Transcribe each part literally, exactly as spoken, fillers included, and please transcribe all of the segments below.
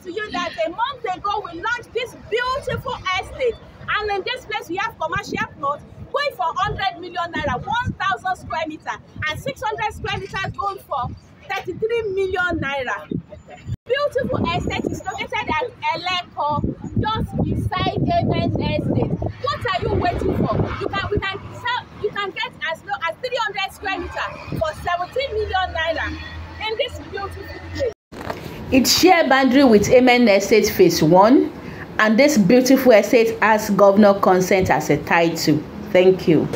to you that a month ago we launched this beautiful estate, and in this place we have commercial plots going for one hundred million naira, one thousand square meter, and six hundred square meters going for thirty-three million naira. Beautiful estate is located at Eleko, just beside Campaign Estate. What are you waiting for? You can we can sell you can get as low as three hundred square meter for seventeen million naira in this beautiful place. It shares boundary with Campaign Estate Phase One, and this beautiful estate has governor consent as a title. Thank you.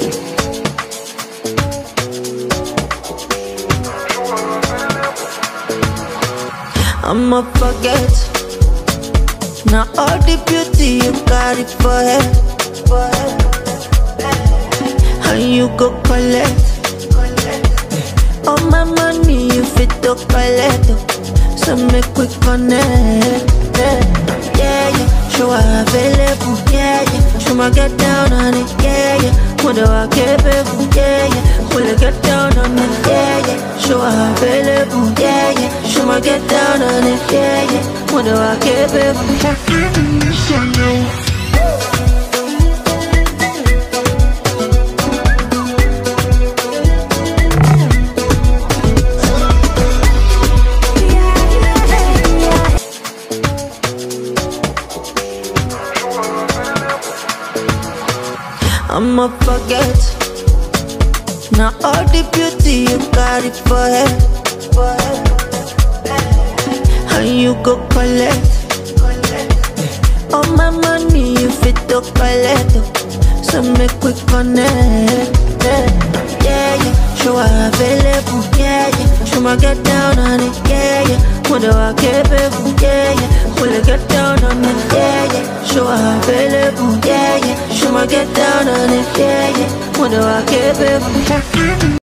I'ma forget now all the beauty you got it for her, for her. How you go collect all my money you fit to collect, so make we connect. Yeah, yeah, show her available. Yeah, yeah, show my get down on it. Yeah, yeah, what do I capable? Yeah, yeah, will I get down on it? Yeah, yeah, show her available. Yeah, yeah, show my get down on it. Yeah, yeah, what do I capable? I'ma forget now all the beauty you got it for her, for her. How you go collect all my money you fit to collect, so make we connect. Yeah, yeah, show her available. Yeah, yeah, show my get down on it. Yeah, yeah, what do I capable? Yeah, yeah, will I get down on it? Yeah, yeah, show her available. Yeah, yeah, show my get down on it. Yeah, yeah, what do I capable?